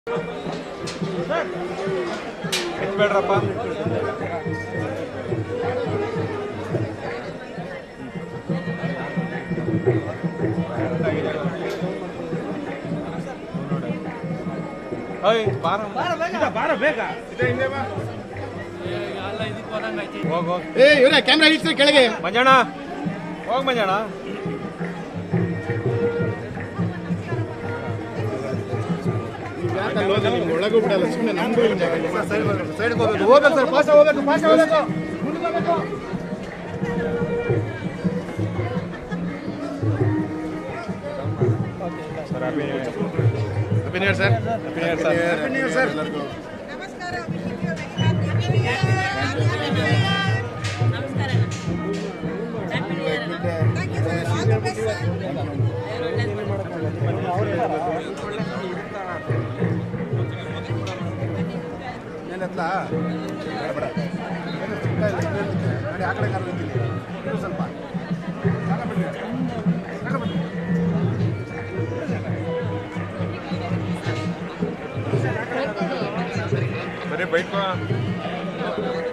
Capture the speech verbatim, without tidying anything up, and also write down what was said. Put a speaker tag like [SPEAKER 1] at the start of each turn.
[SPEAKER 1] ಬೇಡ್ರಪ್ಪ ಬಾರ ಬೇಗ
[SPEAKER 2] ಕ್ಯಾಮ್ರಾ ಇಡ್ಸಿ ಕೆಳಗೆ
[SPEAKER 1] ಮಂಜಣ್ಣ ಹೋಗ್ ಮಂಜಣ್ಣ
[SPEAKER 2] ಒಳಗೂ ಬಿಡಲ್ಲ ಸುಮ್ಮನೆ ನಮ್ಗೂ ಸೈಡ್ ಹೋಗ್ಬೇಕು ಹೋಗ್ಬೇಕು ಸರ್ ಪಾಸ ಹೋಗ್ಬೇಕು ಪಾಸ ಹೋಗ್ಬೇಕು
[SPEAKER 1] sir happy
[SPEAKER 2] happy new year sir
[SPEAKER 1] happy new year sir
[SPEAKER 2] happy new year sir
[SPEAKER 3] ನಮಸ್ಕಾರ
[SPEAKER 2] ಏನತ್ಲಾ ಬೇಡ ಬೇಡ ಆ ಕಡೆ ಕಾರು ಸ್ವಲ್ಪ
[SPEAKER 1] ಬರೀ ಬೈಕ್